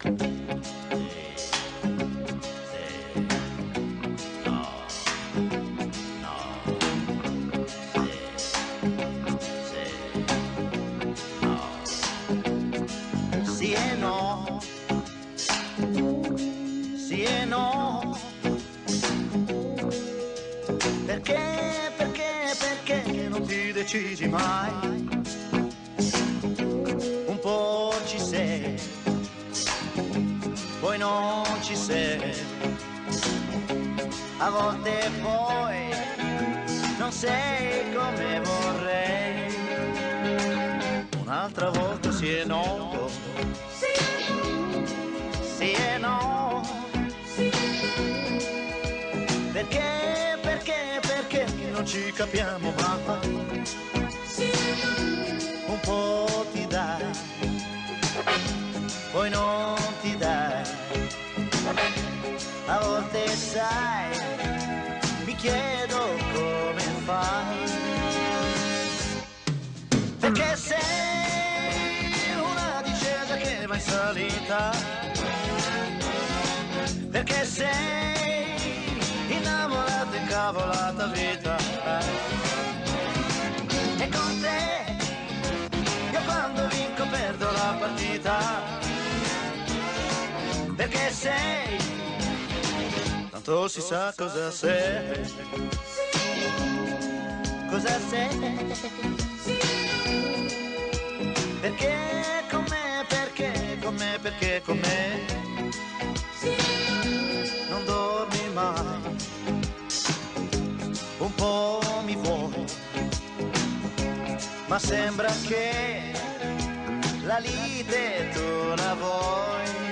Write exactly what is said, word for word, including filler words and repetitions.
Sì e no, sì e no, perché, perché, perché non ti decidi mai? Un po' ci sei, poi non ci sei, a volte poi non sei come vorrei, un'altra volta sì e no, sì e no, perché, perché, perché non ci capiamo mai, un po' ti dai, poi non ti dai, a volte sai, mi chiedo come fai, perché sei una discesa che va in salita, perché sei innamorata, incavolata vita, e con te io quando vinco perdo la partita, perché sei, tanto si sa cosa sei, cosa sei, perché con me, perché con me, perché con me non dormi mai, un po' mi vuoi, ma sembra che la lite tu la vuoi.